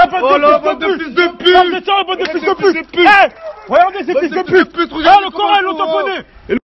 Oh la bande de fils de pute! Bande de fils de pute! Eh, regardez ces fils de pute! Ah, le Coran, ils l'ont tamponné!